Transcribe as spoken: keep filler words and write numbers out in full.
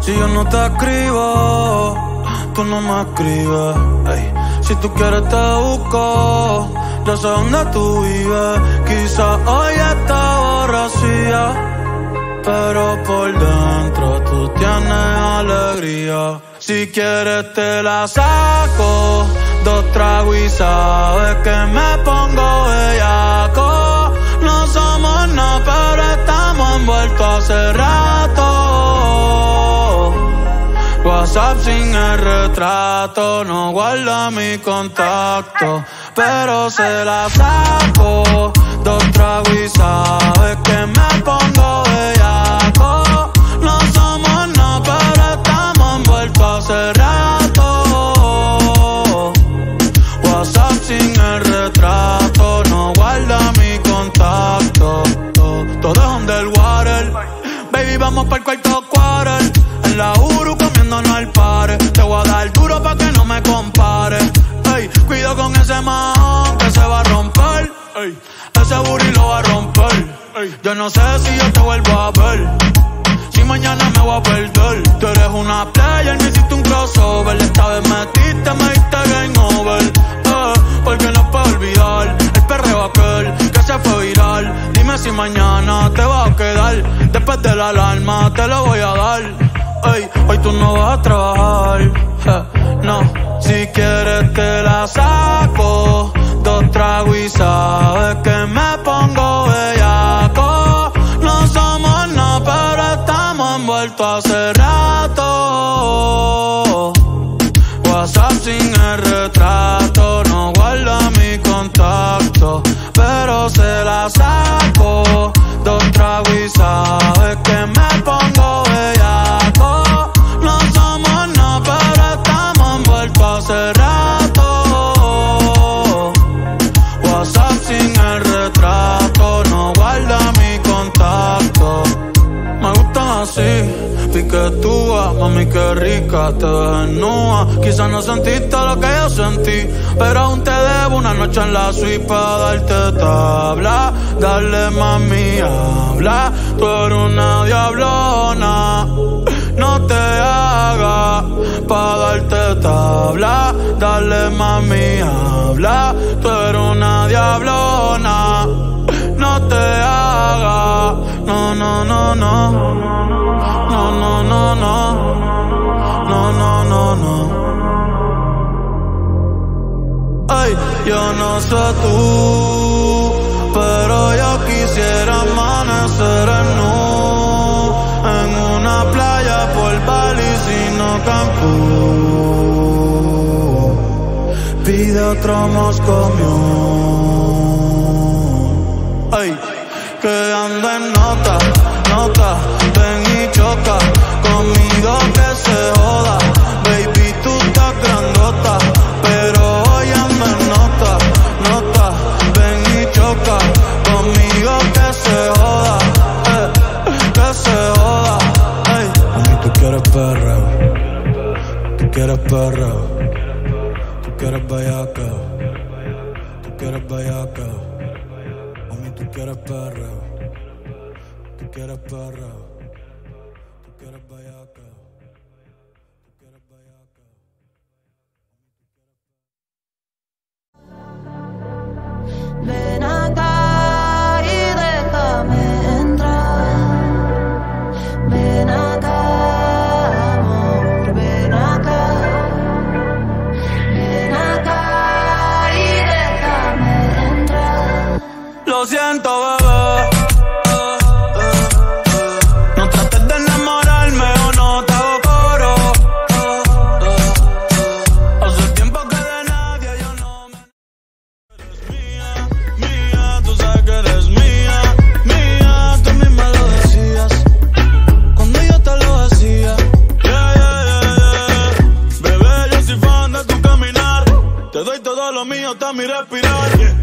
Si yo no te escribo, tú no me escribes. Ey. Si tú quieres te busco, yo sé dónde tú vives. Quizás hoy está borracía, pero por dentro tú tienes alegría. Si quieres te la saco, dos tragos y sabes que me pongo bellaco. No somos nada, pero estamos envueltos hace rato. WhatsApp sin el retrato, no guarda mi contacto, pero se la saco, dos tragos y sabes que me pongo bellaco. No somos nada, pero estamos envueltos hace rato. WhatsApp sin el retrato, no guarda mi contacto. Todo es underwater, baby, vamos pa'l cuarto quarter. En la Uru comiéndonos al pare. Te voy a dar duro pa' que no me compare. Ey, cuido con ese man que se va a romper. Ey, ese booty lo va a romper. Ey, yo no sé si yo te vuelvo a ver, si mañana me voy a perder. Tú eres una player, me hiciste un crossover. Esta vez metiste, me diste game over. Eh, porque no puedo olvidar el perreo aquel que se fue viral. Dime si mañana te vas a quedar. Después de la alarma te lo voy a dar. Ey, hoy tú no vas a trabajar, eh, no. Si quieres te la saco, dos tragos y sabes que me pongo bellaco. No somos nada, pero estamos envueltos hace rato. WhatsApp sin el retrato, no guarda mi contacto, pero se la saco, dos tragos y sabes que me pongo bellaco. No somos nada, pero estamos envueltos hace rato. WhatsApp sin el retrato, no guarda mi contacto. Me gustan así, piquetúa, mami qué rica, te ves desnuda. Quizás no sentiste lo que yo sentí, pero aún te debo una noche en la suite pa' darte tabla. Dale mami, habla, tú eres una diablona. No te hagas pa' darte tabla. Dale mami, habla, tú eres una diablona. No te hagas, no, no, no, no. No, no, no, no. No, no, no, no. Ay, yo no sé tú, pero yo quisiera amanecer en nu, en una playa por Bali, sino Cancún. Pide otro Moscow Mule. Ay, que ando en nota, nota, ven y choca conmigo que se joda. Baby, tú estás grandota, pero hoy ando en nota, nota, ven y choca conmigo que se joda, eh, que se joda. Ay, mami, tú quieres perreo, tú quieres perreo, tú quieres bellaca, tú quieres bellaca. Mami, tú quieres perreo, tú quieres perreo, tú quieres bellaca, tú quieres bellaca. Ven acá y déjame entrar. Ven acá, amor, ven acá. Ven acá y déjame entrar. Lo siento, bebé. No trates de enamorarme o no te hago coro. Hace tiempo que de nadie yo no me... Eres mía, mía, tú sabes que eres mía, mía. Tú misma lo decías cuando yo te lo decía. Yeah, yeah, yeah, yeah. Bebé, yo soy fan de tu caminar. Te doy todo lo mío hasta mi respirar. Yeah.